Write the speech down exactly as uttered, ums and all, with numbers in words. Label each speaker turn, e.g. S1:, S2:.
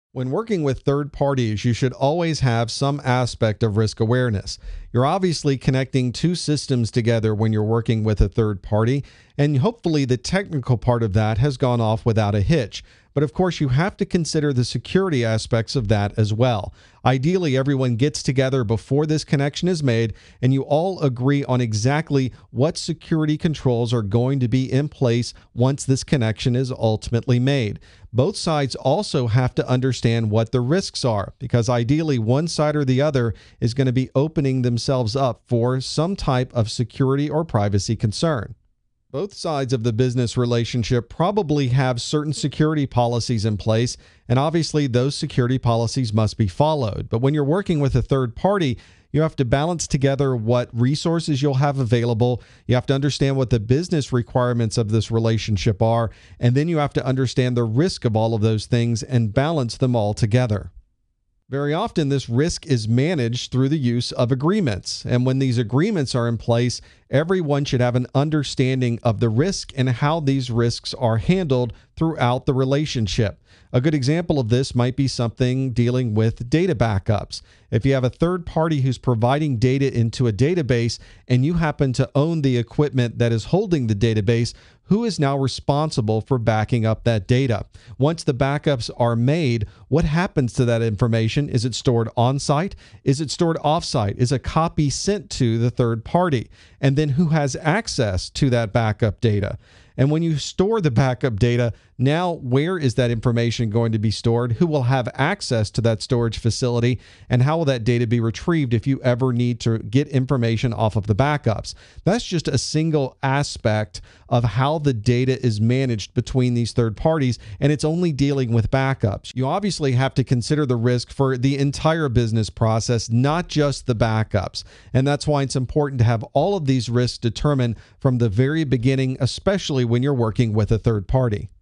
S1: When working with third parties, you should always have some aspect of risk awareness. You're obviously connecting two systems together when you're working with a third party, and hopefully the technical part of that has gone off without a hitch. But of course, you have to consider the security aspects of that as well. Ideally, everyone gets together before this connection is made, and you all agree on exactly what security controls are going to be in place once this connection is ultimately made. Both sides also have to understand what the risks are, because ideally one side or the other is going to be opening themselves up for some type of security or privacy concern. Both sides of the business relationship probably have certain security policies in place, and obviously those security policies must be followed. But when you're working with a third party, you have to balance together what resources you'll have available. You have to understand what the business requirements of this relationship are, and then you have to understand the risk of all of those things and balance them all together. Very often, this risk is managed through the use of agreements. And when these agreements are in place, everyone should have an understanding of the risk and how these risks are handled throughout the relationship. A good example of this might be something dealing with data backups. If you have a third party who's providing data into a database and you happen to own the equipment that is holding the database, who is now responsible for backing up that data? Once the backups are made, what happens to that information? Is it stored on-site? Is it stored off-site? Is a copy sent to the third party? And then who has access to that backup data? And when you store the backup data, now where is that information going to be stored? Who will have access to that storage facility? And how will that data be retrieved if you ever need to get information off of the backups? That's just a single aspect of how the data is managed between these third parties, and it's only dealing with backups. You obviously have to consider the risk for the entire business process, not just the backups. And that's why it's important to have all of these risks determined from the very beginning, especially when you're working with a third party.